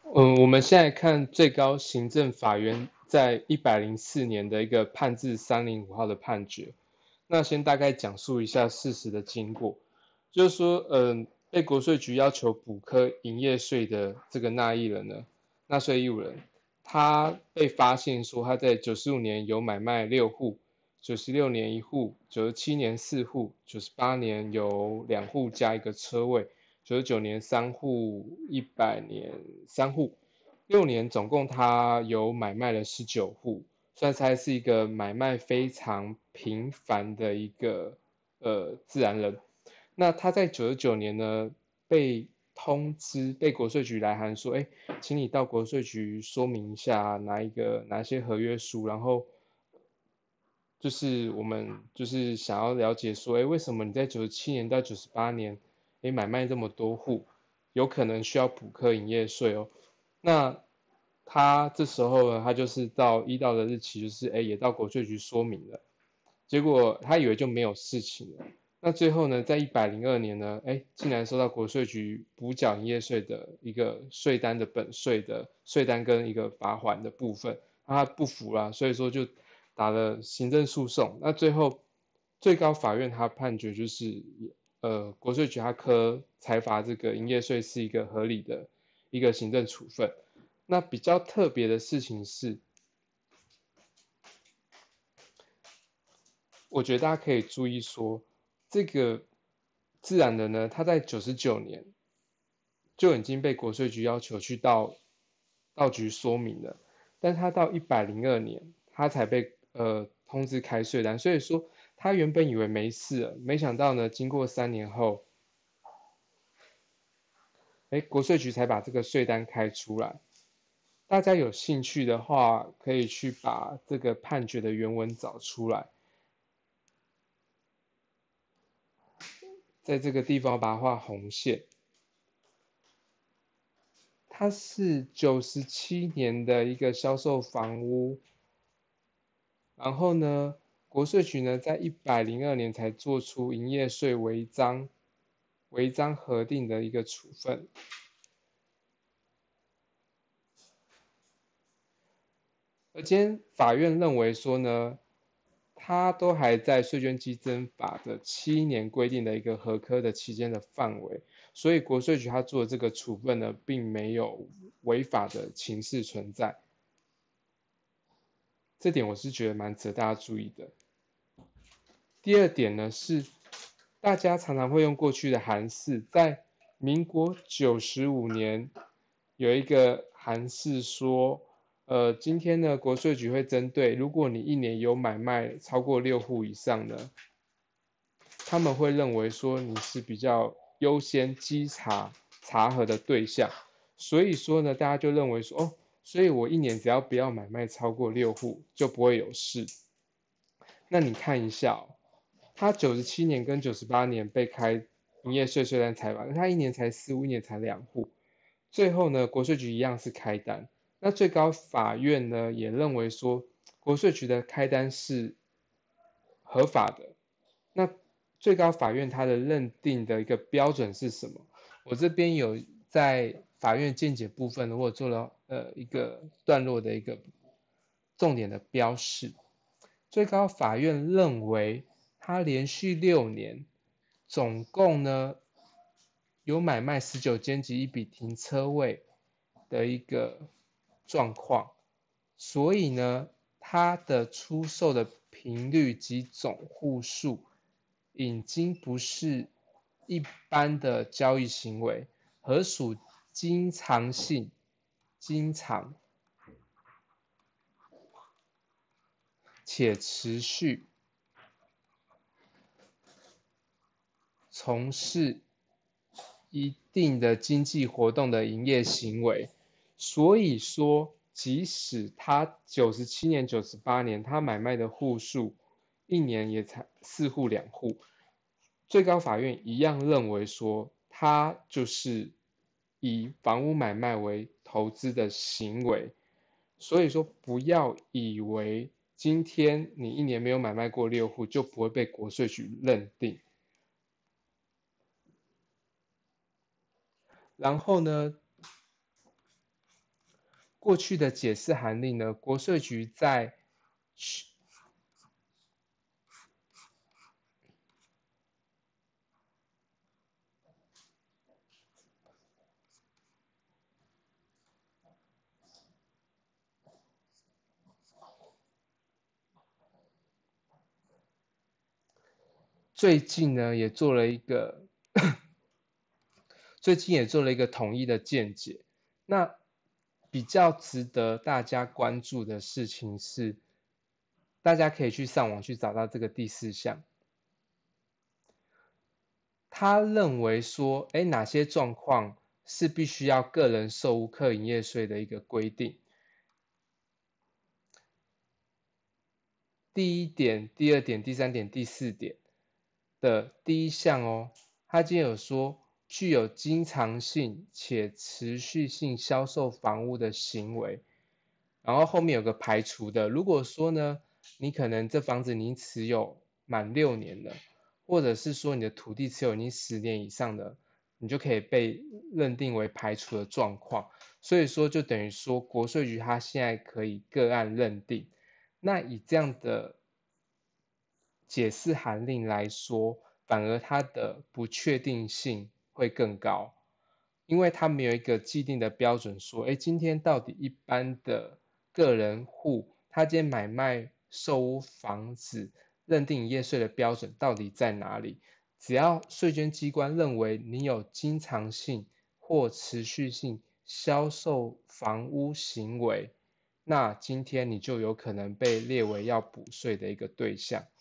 我们现在看最高行政法院在104年的一个判字305号的判决。那先大概讲述一下事实的经过，就是说，被国税局要求补科营业税的这个纳税义务人，他被发现说他在95年有买卖6户，96年1户，97年4户，98年有2户加一个车位，99年3户，100年3户，6年总共他有买卖了19户，算是还是一个买卖非常频繁的一个自然人。那他在99年呢被通知，被国税局来函说，哎，请你到国税局说明一下哪些合约书，然后就是我们就是想要了解说，哎，为什么你在97年到98年，哎，买卖这么多户，有可能需要补课营业税哦。那他这时候呢，他就是到的日期，就是哎，也到国税局说明了，结果他以为就没有事情了。那最后呢，在102年呢，哎，竟然收到国税局补缴营业税的一个税单的本税的税单跟一个罚款的部分，他不服啦，所以说就打了行政诉讼。那最后最高法院他判决就是，国税局他裁罚这个营业税是一个合理的一个行政处分。那比较特别的事情是，我觉得大家可以注意说，这个自然人呢，他在99年就已经被国税局要求去到局说明了，但他到102年他才被通知开税单，所以说他原本以为没事了，没想到呢，经过3年后，哎，国税局才把这个税单开出来。大家有兴趣的话，可以去把这个判决的原文找出来，在这个地方把它画红线。它是97年的一个销售房屋，然后呢，国税局呢在102年才做出营业税违章核定的一个处分，而今天法院认为说呢，它都还在税捐稽征法的7年规定的一个核科的期间的范围，所以国税局他做的这个处分呢，并没有违法的情势存在，这点我是觉得蛮值得大家注意的。第二点呢是，大家常常会用过去的函释，在民国95年有一个函释说，今天呢国税局会针对，如果你一年有买卖超过6户以上呢，他们会认为说你是比较优先查核的对象，所以说呢，大家就认为说，哦，所以我一年只要不要买卖超过6户，就不会有事。那你看一下哦，他97年跟98年被开营业税税单裁罚，他一年才4户，一年才2户，最后呢，国税局一样是开单。那最高法院呢也认为说，国税局的开单是合法的。那最高法院它的认定的一个标准是什么？我这边有在法院见解部分呢，我做了一个段落的一个重点的标示。最高法院认为，他连续6年，总共呢有买卖19间及一笔停车位的一个状况，所以呢，它的出售的频率及总户数已经不是一般的交易行为，而属经常性、经常且持续从事一定的经济活动的营业行为。所以说，即使他97年、98年他买卖的户数一年也才4户、2户，最高法院一样认为说，他就是以房屋买卖为投资的行为。所以说，不要以为今天你一年没有买卖过6户，就不会被国税局认定。然后呢， 过去的解释函令呢，国税局在最近呢也做了一个统一的见解。那比较值得大家关注的事情是，大家可以去上网去找到这个第4项。他认为说，哪些状况是必须要个人受无课营业税的一个规定。第1点、第2点、第3点、第4点的第1项哦，他今天有说，具有经常性且持续性销售房屋的行为，然后后面有个排除的，如果说呢，你可能这房子你持有满6年了，或者是说你的土地持有已经10年以上的，你就可以被认定为排除的状况。所以说就等于说国税局它现在可以个案认定。那以这样的解释函令来说，反而它的不确定性会更高，因为它没有一个既定的标准说，今天到底一般的个人户，他今天买卖售屋房子认定营业税的标准到底在哪里？只要税捐机关认为你有经常性或持续性销售房屋行为，那今天你就有可能被列为要补税的一个对象。